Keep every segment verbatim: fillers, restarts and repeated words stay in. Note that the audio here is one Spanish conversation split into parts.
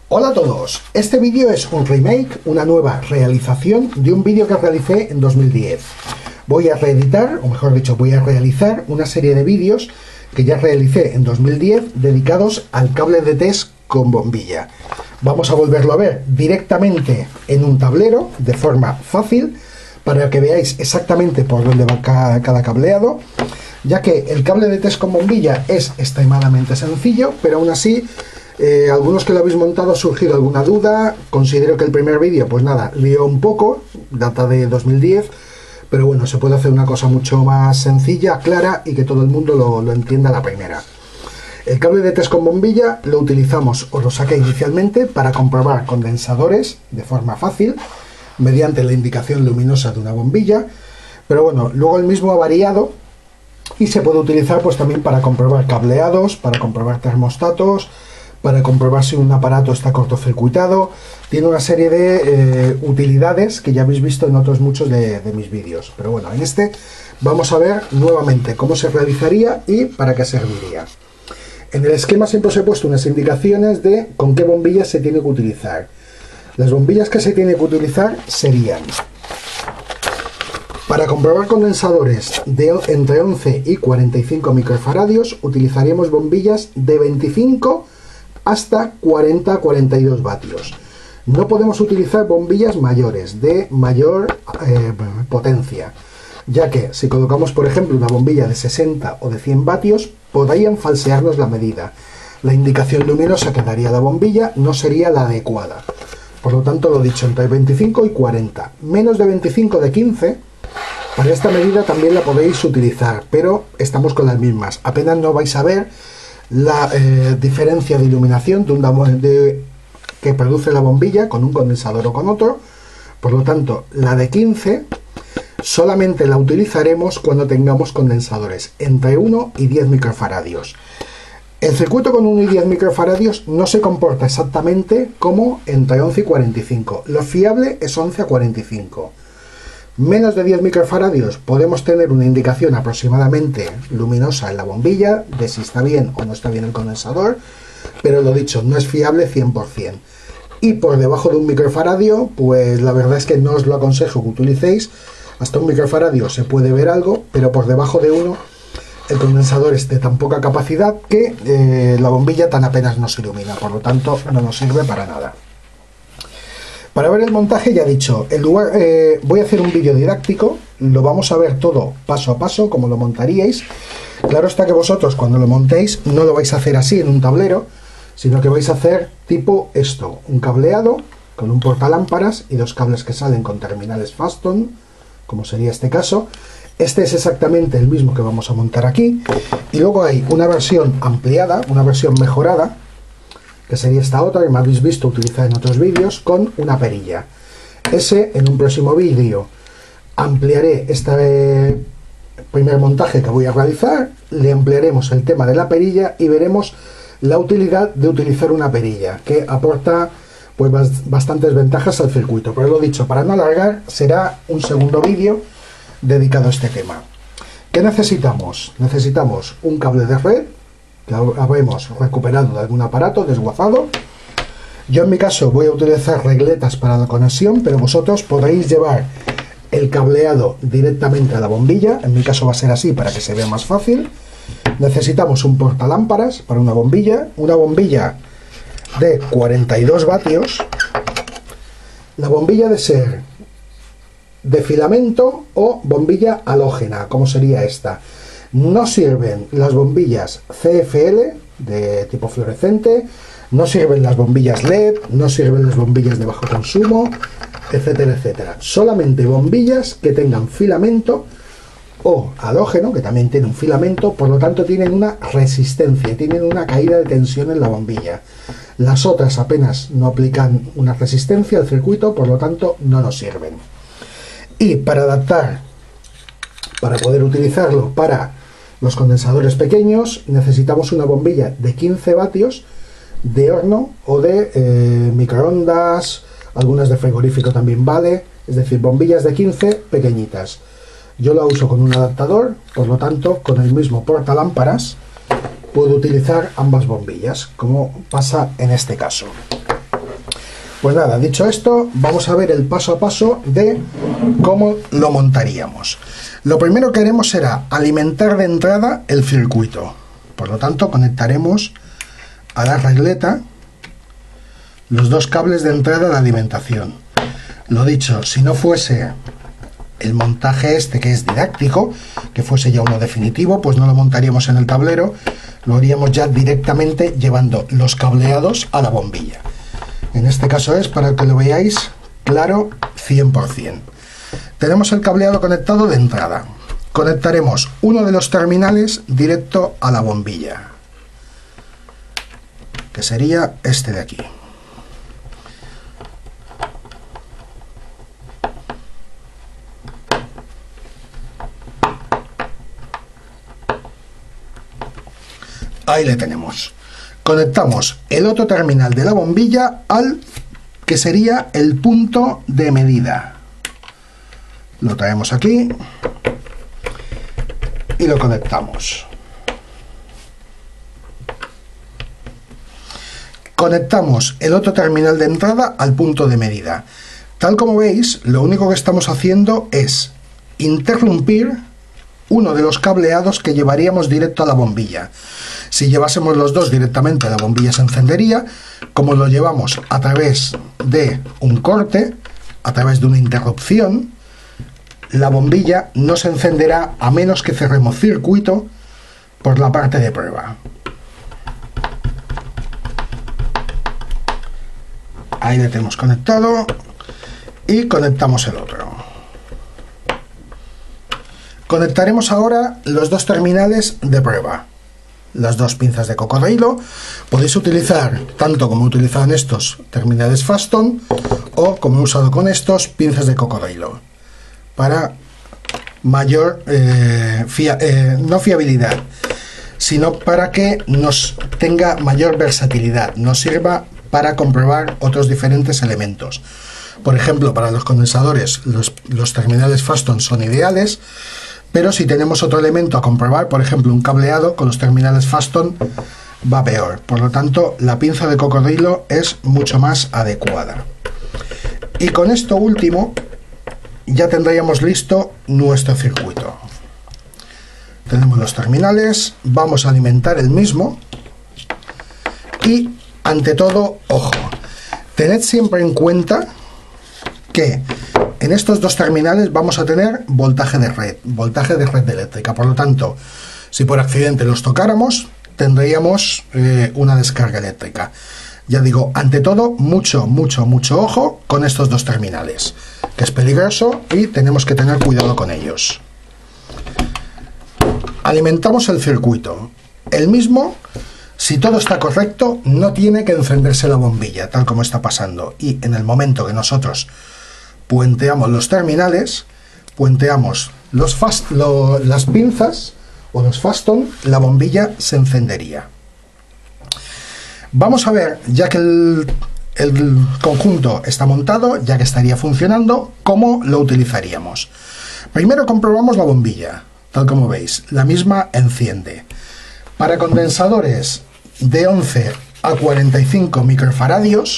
Hola a todos, este vídeo es un remake, una nueva realización de un vídeo que realicé en dos mil diez. Voy a reeditar, o mejor dicho, voy a realizar una serie de vídeos que ya realicé en dos mil diez dedicados al cable de test con bombilla. Vamos a volverlo a ver directamente en un tablero, de forma fácil, para que veáis exactamente por dónde va cada cableado, ya que el cable de test con bombilla es extremadamente sencillo, pero aún así, eh, algunos que lo habéis montado ha surgido alguna duda. Considero que el primer vídeo, pues nada, lió un poco, data de dos mil diez, pero bueno, se puede hacer una cosa mucho más sencilla, clara y que todo el mundo lo, lo entienda a la primera. El cable de test con bombilla lo utilizamos, os lo saqué inicialmente, para comprobar condensadores de forma fácil, mediante la indicación luminosa de una bombilla, pero bueno, luego el mismo ha variado y se puede utilizar pues también para comprobar cableados, para comprobar termostatos, para comprobar si un aparato está cortocircuitado. Tiene una serie de eh, utilidades que ya habéis visto en otros muchos de, de mis vídeos, pero bueno, en este vamos a ver nuevamente cómo se realizaría y para qué serviría. En el esquema siempre os he puesto unas indicaciones de con qué bombillas se tiene que utilizar. Las bombillas que se tiene que utilizar serían: para comprobar condensadores de entre once y cuarenta y cinco microfaradios, utilizaríamos bombillas de veinticinco hasta cuarenta a cuarenta y dos vatios. No podemos utilizar bombillas mayores, de mayor eh, potencia, ya que si colocamos, por ejemplo, una bombilla de sesenta o de cien vatios, podrían falsearnos la medida. La indicación luminosa que daría la bombilla no sería la adecuada. Por lo tanto, lo dicho, entre veinticinco y cuarenta. Menos de veinticinco, de quince, para esta medida también la podéis utilizar, pero estamos con las mismas. Apenas no vais a ver la eh, diferencia de iluminación de un, de, que produce la bombilla con un condensador o con otro. Por lo tanto, la de quince solamente la utilizaremos cuando tengamos condensadores entre uno y diez microfaradios. El circuito con uno y diez microfaradios no se comporta exactamente como entre once y cuarenta y cinco. Lo fiable es once a cuarenta y cinco. Menos de diez microfaradios podemos tener una indicación aproximadamente luminosa en la bombilla de si está bien o no está bien el condensador, pero lo dicho, no es fiable cien por cien. Y por debajo de un microfaradio, pues la verdad es que no os lo aconsejo que utilicéis. Hasta un microfaradio se puede ver algo, pero por debajo de uno el condensador es de tan poca capacidad que eh, la bombilla tan apenas nos ilumina, por lo tanto no nos sirve para nada. Para ver el montaje, ya he dicho, el lugar, eh, voy a hacer un vídeo didáctico, lo vamos a ver todo paso a paso, como lo montaríais. Claro está que vosotros cuando lo montéis no lo vais a hacer así en un tablero, sino que vais a hacer tipo esto, un cableado con un portalámparas y dos cables que salen con terminales Faston, como sería este caso. Este es exactamente el mismo que vamos a montar aquí, y luego hay una versión ampliada, una versión mejorada, que sería esta otra que me habéis visto utilizar en otros vídeos, con una perilla. Ese, en un próximo vídeo, ampliaré este primer montaje que voy a realizar, le ampliaremos el tema de la perilla y veremos la utilidad de utilizar una perilla, que aporta pues bastantes ventajas al circuito. Pero lo dicho, para no alargar, será un segundo vídeo dedicado a este tema. ¿Qué necesitamos? Necesitamos un cable de red que habremos recuperado de algún aparato desguazado. Yo en mi caso voy a utilizar regletas para la conexión, pero vosotros podréis llevar el cableado directamente a la bombilla. En mi caso va a ser así para que se vea más fácil. Necesitamos un portalámparas para una bombilla, una bombilla de cuarenta y dos vatios. La bombilla de ser de filamento o bombilla halógena, como sería esta. No sirven las bombillas C F L de tipo fluorescente, no sirven las bombillas L E D, no sirven las bombillas de bajo consumo, etcétera, etcétera. Solamente bombillas que tengan filamento o halógeno, que también tiene un filamento, por lo tanto tienen una resistencia, tienen una caída de tensión en la bombilla. Las otras apenas no aplican una resistencia al circuito, por lo tanto no nos sirven. Y para adaptar, para poder utilizarlo para los condensadores pequeños, necesitamos una bombilla de quince vatios de horno o de eh, microondas, algunas de frigorífico también vale, es decir, bombillas de quince pequeñitas. Yo la uso con un adaptador, por lo tanto, con el mismo portalámparas puedo utilizar ambas bombillas, como pasa en este caso. Pues nada, dicho esto, vamos a ver el paso a paso de cómo lo montaríamos. Lo primero que haremos será alimentar de entrada el circuito. Por lo tanto, conectaremos a la regleta los dos cables de entrada de alimentación. Lo dicho, si no fuese el montaje este que es didáctico, que fuese ya uno definitivo, pues no lo montaríamos en el tablero, lo haríamos ya directamente llevando los cableados a la bombilla. En este caso es para que lo veáis claro cien por cien. Tenemos el cableado conectado de entrada. Conectaremos uno de los terminales directo a la bombilla, que sería este de aquí. Ahí le tenemos. Conectamos el otro terminal de la bombilla al que sería el punto de medida. Lo traemos aquí y lo conectamos. Conectamos el otro terminal de entrada al punto de medida. Tal como veis, lo único que estamos haciendo es interrumpir uno de los cableados que llevaríamos directo a la bombilla. Si llevásemos los dos directamente, la bombilla se encendería. Como lo llevamos a través de un corte, a través de una interrupción, la bombilla no se encenderá a menos que cerremos circuito por la parte de prueba. Ahí le tenemos conectado y conectamos el otro. Conectaremos ahora los dos terminales de prueba, las dos pinzas de cocodrilo. Podéis utilizar tanto como he utilizado en estos terminales Faston o como he usado con estos pinzas de cocodrilo para mayor eh, fia, eh, no fiabilidad, sino para que nos tenga mayor versatilidad, nos sirva para comprobar otros diferentes elementos. Por ejemplo, para los condensadores los, los terminales Faston son ideales, pero si tenemos otro elemento a comprobar, por ejemplo un cableado, con los terminales Faston va peor. Por lo tanto, la pinza de cocodrilo es mucho más adecuada. Y con esto último ya tendríamos listo nuestro circuito. Tenemos los terminales, vamos a alimentar el mismo y, ante todo, ojo, tened siempre en cuenta que en estos dos terminales vamos a tener voltaje de red, voltaje de red eléctrica. Por lo tanto, si por accidente los tocáramos, tendríamos eh, una descarga eléctrica. Ya digo, ante todo, mucho, mucho, mucho ojo con estos dos terminales, que es peligroso y tenemos que tener cuidado con ellos. Alimentamos el circuito. El mismo, si todo está correcto, no tiene que encenderse la bombilla, tal como está pasando. Y en el momento que nosotros puenteamos los terminales, puenteamos los fast, lo, las pinzas o los Faston, la bombilla se encendería. Vamos a ver, ya que el, el conjunto está montado, ya que estaría funcionando, cómo lo utilizaríamos. Primero comprobamos la bombilla, tal como veis, la misma enciende. Para condensadores de once a cuarenta y cinco microfaradios,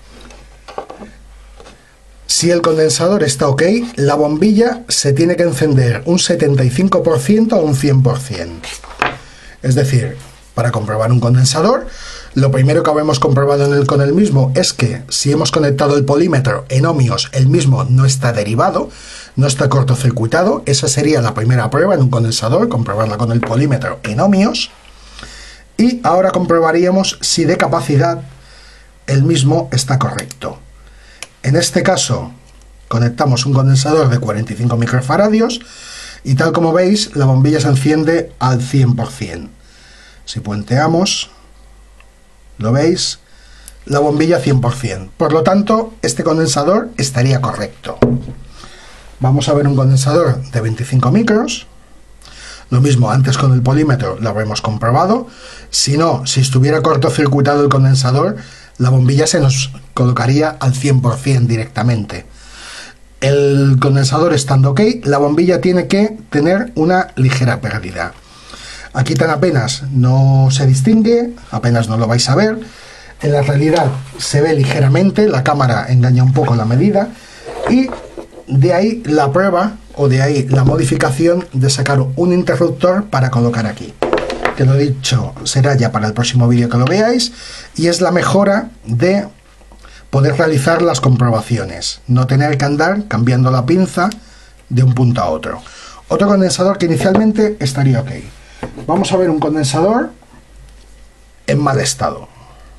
si el condensador está ok, la bombilla se tiene que encender un setenta y cinco por ciento a un cien por ciento. Es decir, para comprobar un condensador, lo primero que habemos comprobado en el, con el mismo es que si hemos conectado el polímetro en ohmios, el mismo no está derivado, no está cortocircuitado. Esa sería la primera prueba en un condensador, comprobarla con el polímetro en ohmios. Y ahora comprobaríamos si de capacidad el mismo está correcto. En este caso, conectamos un condensador de cuarenta y cinco microfaradios y tal como veis, la bombilla se enciende al cien por ciento. Si puenteamos, ¿lo veis? La bombilla cien por ciento. Por lo tanto, este condensador estaría correcto. Vamos a ver un condensador de veinticinco micros. Lo mismo, antes con el polímetro lo habremos comprobado. Si no, si estuviera cortocircuitado el condensador, la bombilla se nos colocaría al cien por ciento directamente. El condensador estando ok, la bombilla tiene que tener una ligera pérdida. Aquí tan apenas no se distingue, apenas no lo vais a ver. En la realidad se ve ligeramente, la cámara engaña un poco la medida, y de ahí la prueba, o de ahí la modificación de sacar un interruptor para colocar aquí. Que lo dicho será ya para el próximo vídeo que lo veáis, y es la mejora de poder realizar las comprobaciones, no tener que andar cambiando la pinza de un punto a otro. Otro condensador que inicialmente estaría ok. Vamos a ver un condensador en mal estado.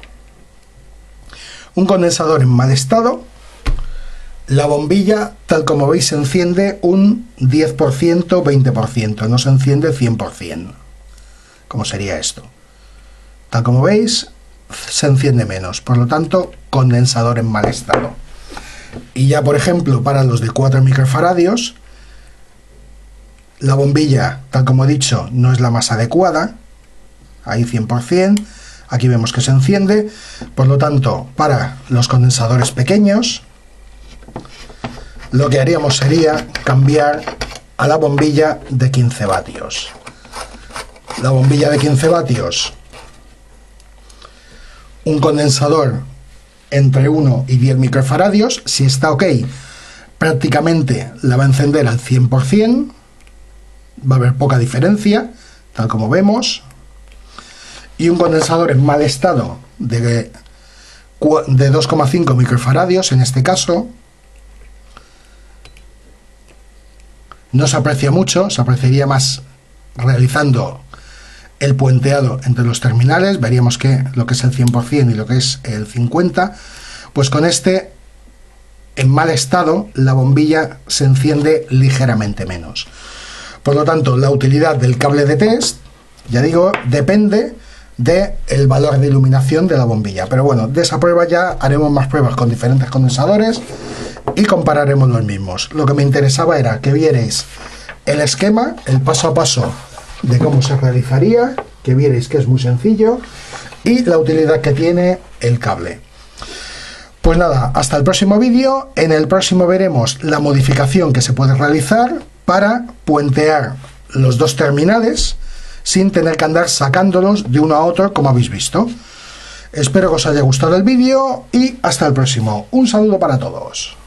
Un condensador en mal estado, la bombilla, tal como veis, se enciende un diez por ciento, veinte por ciento, no se enciende cien por ciento. ¿Cómo sería esto? Tal como veis, se enciende menos, por lo tanto, condensador en mal estado. Y ya, por ejemplo, para los de cuatro microfaradios, la bombilla, tal como he dicho, no es la más adecuada, ahí cien por ciento, aquí vemos que se enciende, por lo tanto, para los condensadores pequeños, lo que haríamos sería cambiar a la bombilla de quince vatios. La bombilla de quince vatios, un condensador entre uno y diez microfaradios, si está ok, prácticamente la va a encender al cien por ciento, va a haber poca diferencia, tal como vemos, y un condensador en mal estado de, de dos coma cinco microfaradios, en este caso, no se aprecia mucho, se apreciaría más realizando el puenteado entre los terminales. Veríamos que lo que es el cien por ciento y lo que es el cincuenta por ciento, pues con este en mal estado la bombilla se enciende ligeramente menos. Por lo tanto, la utilidad del cable de test, ya digo, depende del valor de iluminación de la bombilla. Pero bueno, de esa prueba ya haremos más pruebas con diferentes condensadores y compararemos los mismos. Lo que me interesaba era que vierais el esquema, el paso a paso de cómo se realizaría, que vierais que es muy sencillo, y la utilidad que tiene el cable. Pues nada, hasta el próximo vídeo. En el próximo veremos la modificación que se puede realizar para puentear los dos terminales sin tener que andar sacándolos de uno a otro, como habéis visto. Espero que os haya gustado el vídeo y hasta el próximo. Un saludo para todos.